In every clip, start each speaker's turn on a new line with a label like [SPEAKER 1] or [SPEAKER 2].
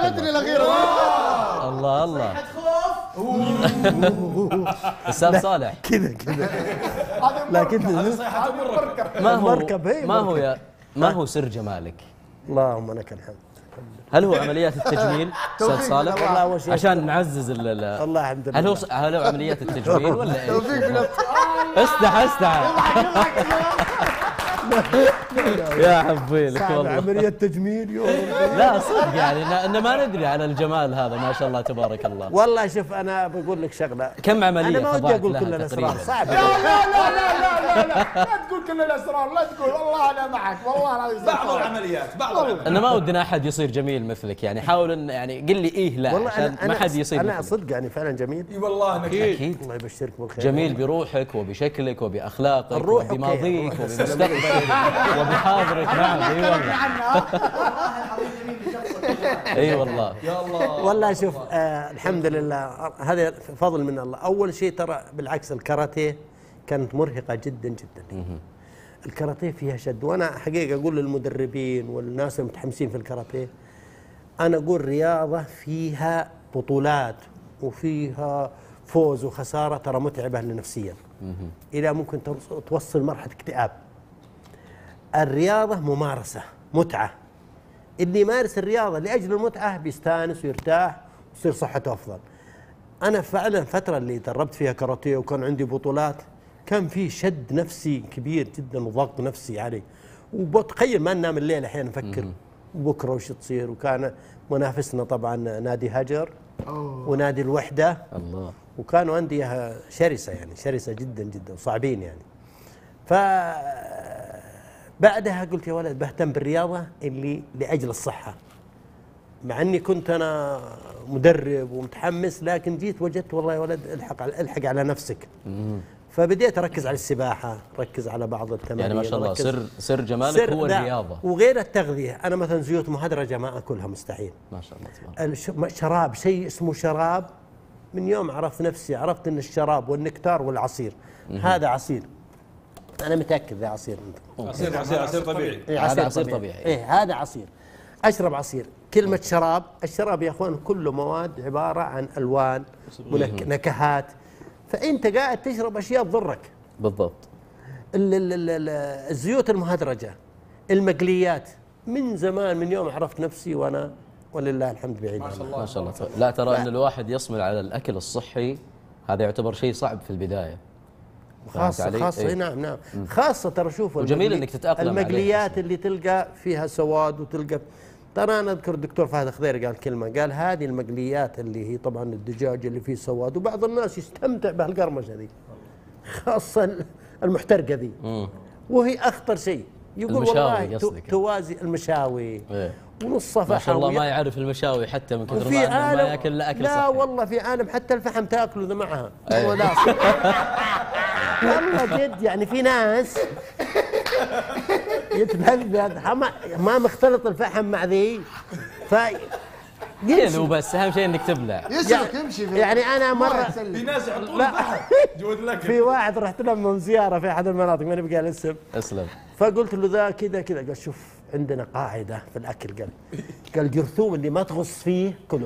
[SPEAKER 1] عجبتني الاخيره.
[SPEAKER 2] الله الله. استاذ صالح
[SPEAKER 3] كذا لكن
[SPEAKER 2] ما هو سر جمالك؟
[SPEAKER 3] اللهم لك الحمد.
[SPEAKER 2] هل هو عمليات التجميل استاذ صالح؟
[SPEAKER 3] والله أول شيء
[SPEAKER 2] عشان نعزز
[SPEAKER 3] الله الحمد لله.
[SPEAKER 2] هل هو عمليات التجميل ولا ايش؟ استحى يا حبيلك والله.
[SPEAKER 3] عملية تجميل يوم.
[SPEAKER 2] لا صدق يعني إن ما ندري على الجمال هذا ما شاء الله تبارك الله.
[SPEAKER 3] والله شوف أنا بقول لك شغلة.
[SPEAKER 2] كم عملية
[SPEAKER 3] أنا ما ودي أقول كل الأسرار صعب.
[SPEAKER 1] لا تقول كل الاسرار، لا تقول والله انا معك والله.
[SPEAKER 4] بعض العمليات
[SPEAKER 2] أنا ما ودنا أحد يصير جميل مثلك يعني. حاول إن يعني قل لي إيه لا عشان ما حد يصير.
[SPEAKER 3] أنا صدق يعني فعلا جميل.
[SPEAKER 4] اي والله
[SPEAKER 2] أكيد.
[SPEAKER 3] الله يبشرك بالخير.
[SPEAKER 2] جميل بروحك وبشكلك وبأخلاقك وبماضيك وبمستقبلك وبحاضرك. نعم اي والله. اي والله.
[SPEAKER 4] يا الله.
[SPEAKER 3] والله شوف الحمد لله هذا فضل من الله. اول شيء ترى بالعكس الكاراتيه كانت مرهقه جدا جدا. الكاراتيه فيها شد، وانا حقيقه اقول للمدربين والناس المتحمسين في الكاراتيه، انا اقول رياضه فيها بطولات وفيها فوز وخساره ترى متعبه نفسيا. الى ممكن توصل مرحله اكتئاب. الرياضة ممارسة متعة، اللي يمارس الرياضة لأجل المتعة بيستانس ويرتاح ويصير صحته أفضل. أنا فعلا الفترة اللي دربت فيها كاراتيه وكان عندي بطولات كان في شد نفسي كبير جدا وضغط نفسي علي، وبتخيل ما ننام الليل أحيانا نفكر بكرة وش تصير. وكان منافسنا طبعا نادي هجر ونادي الوحدة الله، وكانوا أندية شرسة يعني شرسة جدا جدا وصعبين يعني. ف بعدها قلت يا ولد بهتم بالرياضة اللي لأجل الصحة، مع أني كنت أنا مدرب ومتحمس، لكن جيت وجدت والله يا ولد الحق على نفسك. فبديت أركز على السباحة، ركز على بعض التمارين.
[SPEAKER 2] يعني ما شاء الله سر جمالك هو الرياضة.
[SPEAKER 3] وغير التغذية، أنا مثلا زيوت مهدرجة ما أكلها مستحيل.
[SPEAKER 2] ما شاء الله تبارك.
[SPEAKER 3] شراب، شيء اسمه شراب، من يوم عرفت نفسي عرفت أن الشراب والنكتار والعصير هذا عصير. أنا متأكد ذا عصير.
[SPEAKER 4] عصير طبيعي.
[SPEAKER 2] هذا عصير طبيعي.
[SPEAKER 3] إيه هذا عصير. أشرب عصير. كلمة شراب، الشراب يا أخوان كله مواد عبارة عن ألوان ونكهات، فأنت قاعد تشرب أشياء تضرك.
[SPEAKER 2] بالضبط.
[SPEAKER 3] الزيوت المهدرجة، المقليات، من زمان من يوم عرفت نفسي وأنا ولله الحمد بعيد.
[SPEAKER 4] ما شاء الله
[SPEAKER 2] ما شاء الله. لا ترى أن الواحد يصمل على الأكل الصحي هذا يعتبر شيء صعب في البداية.
[SPEAKER 3] خاصة إيه؟ نعم خاصة ترى شوف
[SPEAKER 2] وجميل انك تتأقلم
[SPEAKER 3] المقليات اللي تلقى فيها سواد وتلقى. ترى انا اذكر الدكتور فهد خضير قال كلمة، قال هذه المقليات اللي هي طبعا الدجاج اللي فيه سواد، وبعض الناس يستمتع بهالقرمشة ذي خاصة المحترقة ذي، وهي اخطر شيء. يقول والله توازي المشاوي ونص فحم.
[SPEAKER 2] ما شاء الله ما يعرف المشاوي حتى من كثر ما ياكل الا اكل صحي.
[SPEAKER 3] لا والله في عالم حتى الفحم تاكله ذا معها. والله جد يعني في ناس يتبلد ما مختلط الفحم مع ذي
[SPEAKER 2] يمشي بس اهم شيء انك تبلع
[SPEAKER 1] يسلك يمشي
[SPEAKER 3] يعني انا مره
[SPEAKER 4] في ناس يحطون الفحم جود الاكل.
[SPEAKER 3] في واحد رحت لهم زياره في احد المناطق ما نبقى الاسم.
[SPEAKER 2] اسلم.
[SPEAKER 3] فقلت له ذا كذا قال شوف عندنا قاعده في الاكل، قال الجرثوم اللي ما تغص فيه كله.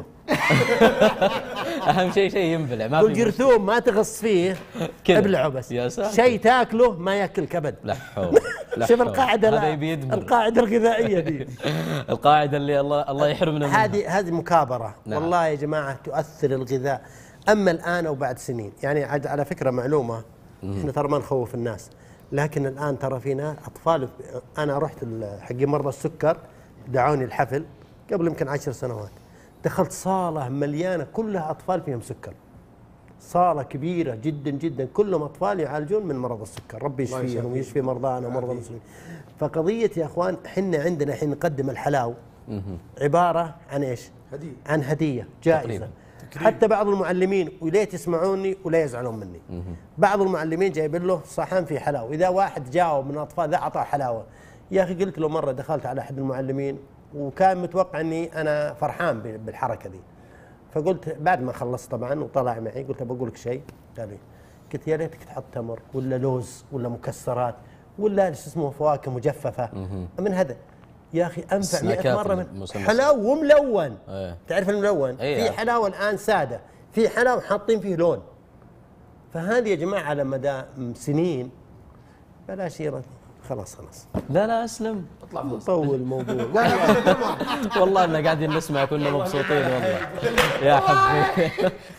[SPEAKER 2] اهم شيء ينبلع ما في
[SPEAKER 3] الجرثوم ما تغص فيه ابلعه بس. شيء تاكله ما ياكل كبد.
[SPEAKER 2] لا حول.
[SPEAKER 3] شوف القاعده القاعده الغذائيه دي.
[SPEAKER 2] القاعده اللي الله يحرمنا منها.
[SPEAKER 3] هذه مكابره. نعم. والله يا جماعه تؤثر الغذاء. اما الان او بعد سنين يعني على فكره معلومه احنا ترى ما نخوف الناس، لكن الان ترى في ناس اطفال. انا رحت حقي مرضى السكر دعوني الحفل قبل يمكن 10 سنوات، دخلت صالة مليانة كلها أطفال فيهم سكر، صالة كبيرة جدا جدا كلهم أطفال يعالجون من مرض السكر، ربي يشفيهم ويشفي مرضانا ومرضى المسلمين. فقضية يا أخوان حنا عندنا حين نقدم الحلاو عبارة عن إيش؟
[SPEAKER 4] هدية.
[SPEAKER 3] عن هدية جائزة. حتى بعض المعلمين وليت يسمعوني ولا يزعلون مني. بعض المعلمين جايبين له صحن فيه حلاوة، إذا واحد جاوب من الأطفال ذا أعطاه حلاوة. يا أخي قلت له مرة دخلت على أحد المعلمين وكان متوقع اني انا فرحان بالحركه دي، فقلت بعد ما خلصت طبعا وطلع معي قلت بقول لك شيء. قال لي قلت يا ريتك تحط تمر ولا لوز ولا مكسرات ولا شو اسمه فواكه مجففه من هذا. يا اخي انفع 100 مره من
[SPEAKER 2] المسمى.
[SPEAKER 3] حلاوه وملون.
[SPEAKER 2] إيه.
[SPEAKER 3] تعرف الملون؟
[SPEAKER 2] إيه.
[SPEAKER 3] في حلاوه الان ساده، في حلاوه حاطين فيه لون. فهذه يا جماعه على مدى سنين بلاش خلاص.
[SPEAKER 2] لا اسلم.
[SPEAKER 3] نطول الموضوع.
[SPEAKER 2] والله إننا قاعدين نسمع كنا مبسوطين والله. يا حبي.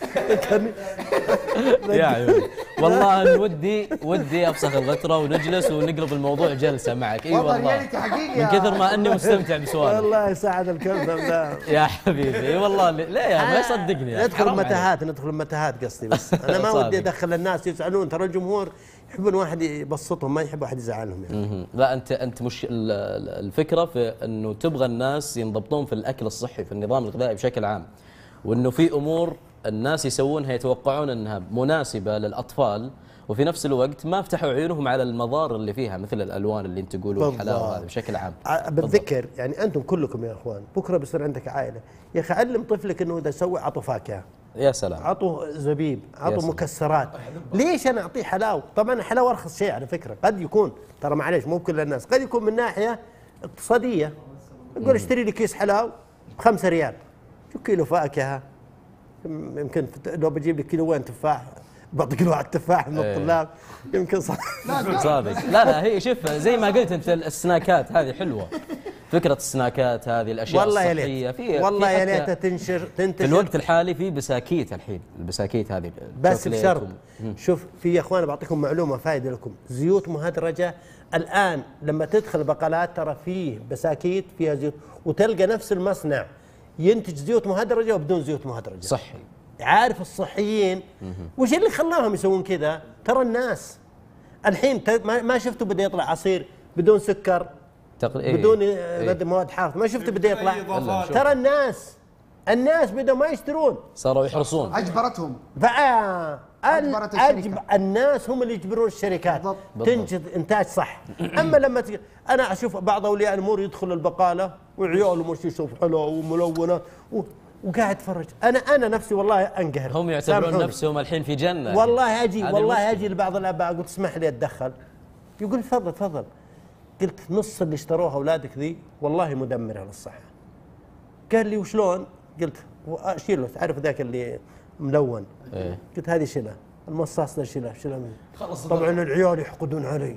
[SPEAKER 2] يا عيوني والله أن ودي أفسخ الغترة ونجلس ونقلب الموضوع جلسة معك. اي والله من كثر ما اني مستمتع بسؤالك.
[SPEAKER 3] الله يساعد الكلب.
[SPEAKER 2] يا حبيبي اي والله. لا يا ما يصدقني.
[SPEAKER 3] ندخل المتاهات قصدي. بس انا ما ودي ادخل الناس يسالون. ترى الجمهور يحبون واحد يبسطهم، ما يحب واحد يزعلهم يعني.
[SPEAKER 2] لا انت مش الفكره في انه تبغى الناس ينضبطون في الاكل الصحي، في النظام الغذائي بشكل عام، وانه في امور الناس يسوونها يتوقعون انها مناسبه للاطفال، وفي نفس الوقت ما فتحوا عيونهم على المضار اللي فيها، مثل الالوان اللي انت تقولوا الحلاوه هذه بشكل عام.
[SPEAKER 3] بالذكر يعني انتم كلكم يا اخوان بكره بيصير عندك عائله، يا اخي علم طفلك انه اذا سوى عطوا فاكهه.
[SPEAKER 2] يا سلام.
[SPEAKER 3] عطوا زبيب، عطوا مكسرات. ليش انا اعطيه حلاوه؟ طبعا الحلاوه ارخص شيء على فكره، قد يكون ترى معليش مو بكل الناس، قد يكون من ناحيه اقتصاديه. يقول اشتري لي كيس حلاوه ب5 ريال، شو كيلو فاكهه؟ يمكن لو بجيب لك كيلوين تفاح بعطيك له على التفاح من الطلاب يمكن
[SPEAKER 2] صادق. لا هي شوف زي ما قلت انت السناكات هذه حلوه، فكره السناكات هذه الاشياء
[SPEAKER 3] والله
[SPEAKER 2] الصحيه
[SPEAKER 3] في والله يا ليتها تنتشر
[SPEAKER 2] في الوقت الحالي. في بساكيت الحين، البساكيت هذه
[SPEAKER 3] بس بشرط. شوف في يا اخوان بعطيكم معلومه فائده لكم، زيوت مهدرجه الان لما تدخل البقالات ترى فيه بساكيت فيها زيوت، وتلقى نفس المصنع ينتج زيوت مهدرجه وبدون زيوت مهدرجه.
[SPEAKER 2] صحي.
[SPEAKER 3] عارف الصحيين وش اللي خلاهم يسوون كذا؟ ترى الناس الحين ما شفتوا بدا يطلع عصير بدون سكر بدون مواد حافظه، ما شفتوا بدا يطلع. ترى الناس بدأوا ما يشترون،
[SPEAKER 2] صاروا يحرصون.
[SPEAKER 1] اجبرتهم.
[SPEAKER 3] أجبرت الناس هم اللي يجبرون الشركات تنتج انتاج صح. اما لما انا اشوف بعض اولياء الامور يدخل البقاله وعياله مش يشوف حلو وملونه وقاعد اتفرج. انا نفسي والله انقهر.
[SPEAKER 2] هم يعتبرون نفسهم الحين في جنه.
[SPEAKER 3] والله اجي لبعض الاباء اقول اسمح لي اتدخل، يقول تفضل. قلت نص اللي اشتروها اولادك ذي والله مدمره للصحه. قال لي وشلون؟ قلت شيله، تعرف ذاك اللي ملون. قلت هذه شيله، المصاص ده شيله طبعا العيال يحقدون علي.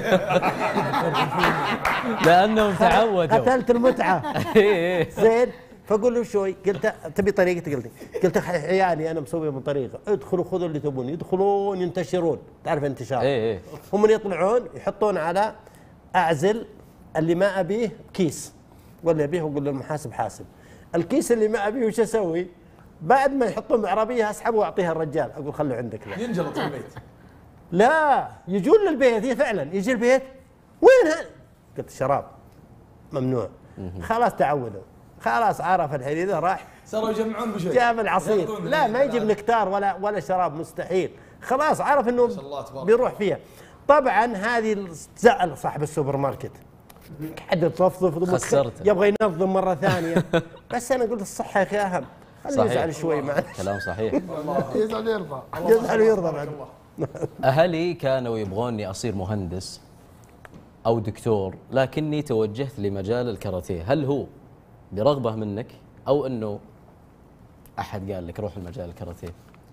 [SPEAKER 2] لانهم تعودوا.
[SPEAKER 3] قتلت المتعه. زين فاقول له شوي، قلت تبي طريقتي؟ قلت عيالي انا مسويه من طريقه، ادخلوا خذوا اللي تبون، يدخلون ينتشرون، تعرف انتشار. هم يطلعون يحطون على اعزل اللي ما ابيه كيس، ولا ابيه واقول للمحاسب حاسب الكيس اللي ما ابيه. وش اسوي؟ بعد ما يحطون بعربيه اسحبه واعطيها الرجال، اقول خلوا عندك.
[SPEAKER 4] ينجلط في البيت.
[SPEAKER 3] لا يجون للبيت، هي فعلا يجي البيت وين هذا؟ قلت شراب ممنوع. خلاص تعودوا، خلاص عرف الحين. اذا راح
[SPEAKER 4] صاروا يجمعون بشيء،
[SPEAKER 3] جاب العصير، لا ما يجيب نكتار ولا شراب، مستحيل. خلاص عرف انه بيروح فيها. طبعا هذه زعل صاحب السوبر ماركت، حد يطفطف يبغى ينظم مره ثانيه. بس انا قلت الصحه يا اخي اهم، خليه يزعل شوي معك.
[SPEAKER 2] كلام صحيح.
[SPEAKER 1] يزعل يرضى،
[SPEAKER 3] يزعل ويرضى بعد.
[SPEAKER 2] اهلي كانوا يبغوني اصير مهندس او دكتور، لكني توجهت لمجال الكاراتيه. هل هو برغبه منك او انه احد قال لك روح المجال الكاراتيه؟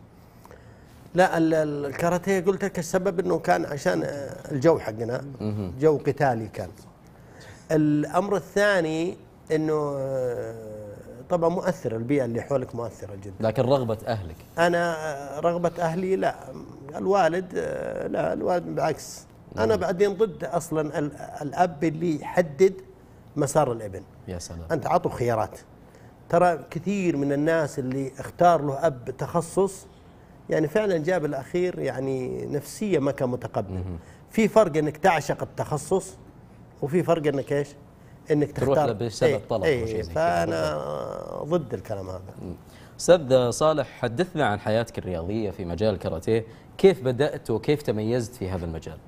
[SPEAKER 3] لا الكاراتيه قلت لك السبب انه كان عشان الجو حقنا جو قتالي كان. الامر الثاني انه طبعا مؤثر، البيئه اللي حولك مؤثره جدا.
[SPEAKER 2] لكن رغبه اهلك؟
[SPEAKER 3] انا رغبه اهلي لا، الوالد لا، الوالد بالعكس. انا بعدين ضد اصلا الاب اللي يحدد مسار الابن.
[SPEAKER 2] يا سلام.
[SPEAKER 3] انت عطوا خيارات. ترى كثير من الناس اللي اختار له اب تخصص يعني فعلا جاب الاخير يعني نفسيه ما كان متقبل. في فرق انك تعشق التخصص، وفي فرق انك ايش؟ انك تختار
[SPEAKER 2] تروح له بسبب طلب.
[SPEAKER 3] فانا ضد الكلام هذا.
[SPEAKER 2] استاذ صالح، حدثنا عن حياتك الرياضيه في مجال الكاراتيه، كيف بدات وكيف تميزت في هذا المجال؟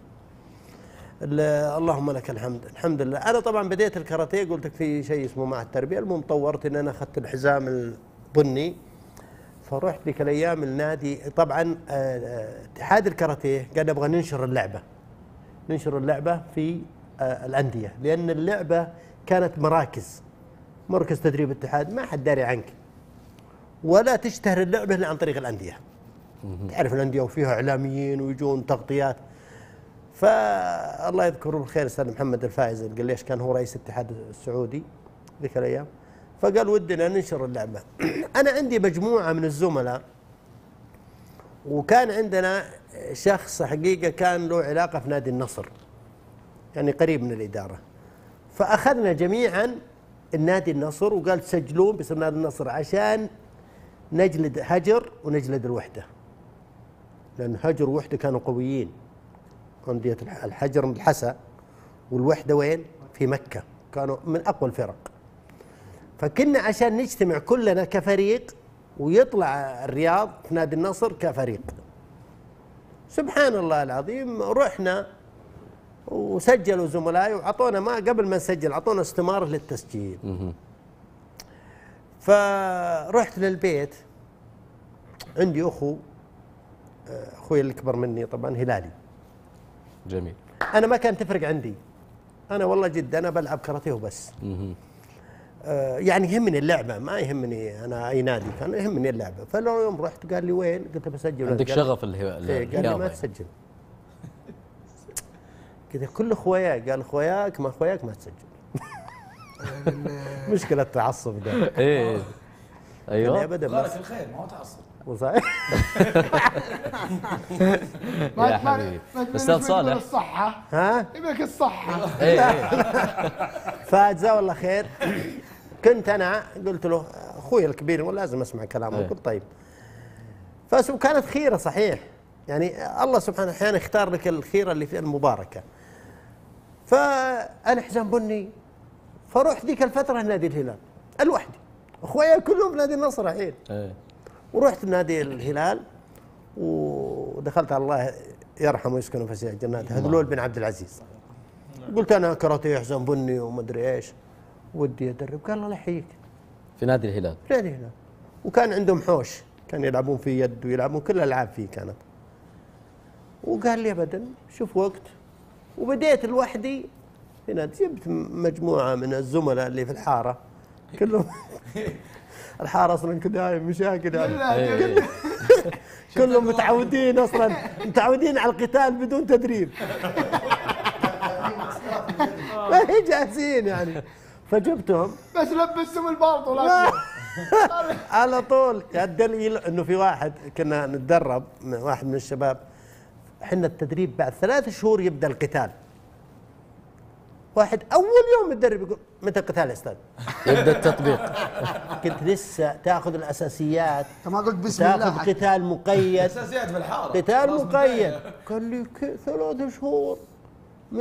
[SPEAKER 3] اللهم لك الحمد. الحمد لله. انا طبعا بديت الكاراتيه قلت لك في شيء اسمه مع التربيه، المهم طورت ان انا اخذت الحزام البني، فرحت ذيك الايام النادي. طبعا اتحاد الكاراتيه قال نبغى ننشر اللعبه في الانديه، لان اللعبه كانت مركز تدريب اتحاد، ما حد داري عنك، ولا تشتهر اللعبة إلا عن طريق الأندية. تعرف الأندية وفيها إعلاميين ويجون تغطيات. فالله يذكره بالخير الأستاذ محمد الفائز القليش، كان هو رئيس الاتحاد السعودي ذيك الأيام، فقال ودنا ننشر اللعبة. أنا عندي مجموعة من الزملاء، وكان عندنا شخص حقيقة كان له علاقة في نادي النصر، يعني قريب من الإدارة، فأخذنا جميعا النادي النصر وقال تسجلون باسم نادي النصر عشان نجلد هجر ونجلد الوحدة، لأن هجر ووحدة كانوا قويين. أندية الحجر من الحسا والوحدة وين؟ في مكة، كانوا من أقوى الفرق. فكنا عشان نجتمع كلنا كفريق ويطلع الرياض في نادي النصر كفريق. سبحان الله العظيم، رحنا وسجلوا زملائي وعطونا، ما قبل ما نسجل عطونا استمارة للتسجيل. فرحت للبيت، عندي أخوي الأكبر مني طبعا هلالي.
[SPEAKER 2] جميل.
[SPEAKER 3] أنا ما كان تفرق عندي، أنا والله جد أنا بلعب كاراتيه وبس. يعني يهمني اللعبة، ما يهمني أنا أي نادي، كان يهمني اللعبة. فلو يوم رحت قال لي وين؟ قلت بسجل.
[SPEAKER 2] عندك شغف
[SPEAKER 3] قال لي ما تسجل. قلت كل اخوياك، قال اخوياك ما تسجل. مشكلة التعصب ده.
[SPEAKER 2] ايه ايوه
[SPEAKER 3] ابدا
[SPEAKER 4] غارك الخير ما هو تعصب.
[SPEAKER 3] وصحيح.
[SPEAKER 2] يا حبيبي استاذ صالح
[SPEAKER 1] الصحة،
[SPEAKER 3] ها؟
[SPEAKER 1] يبيك الصحة.
[SPEAKER 2] ايه
[SPEAKER 3] فجزاه الله خير. كنت انا قلت له اخوي الكبير ولازم اسمع كلامه. قلت طيب. كانت خيرة صحيح، يعني الله سبحانه احيانا يختار لك الخيرة اللي فيها المباركة. فانا حزام بني، فرحت ذيك الفترة نادي الهلال الوحدي، اخويا كلهم نادي النصر الحين. ورحت نادي الهلال ودخلت على الله يرحمه ويسكنه في سياج جنات هذلول بن عبد العزيز. قلت انا كراتيه حزام بني ومدري ايش، ودي ادرب. قال الله لا يحييك،
[SPEAKER 2] في نادي الهلال.
[SPEAKER 3] في نادي الهلال. وكان عندهم حوش، كانوا يلعبون في يد ويلعبون كل الالعاب فيه كانت. وقال لي ابدا شوف وقت، وبديت لوحدي في نادي. جبت مجموعه من الزملاء اللي في الحاره كلهم. الحاره اصلا كلها مشاكل يعني. كلهم متعودين اصلا، متعودين على القتال بدون تدريب. ما هي جاهزين يعني. فجبتهم
[SPEAKER 1] بس لبسهم البلطو
[SPEAKER 3] على طول. الدليل انه في واحد كنا نتدرب، واحد من الشباب، احنا التدريب بعد 3 شهور يبدا القتال. واحد اول يوم يتدرب يقول متى القتال يا استاذ؟
[SPEAKER 2] يبدا التطبيق.
[SPEAKER 3] كنت لسه تاخذ الاساسيات،
[SPEAKER 1] ما قلت بسم الله،
[SPEAKER 3] تاخذ قتال مقيد،
[SPEAKER 4] اساسيات في الحاره،
[SPEAKER 3] قتال مقيد. قال لي 3 شهور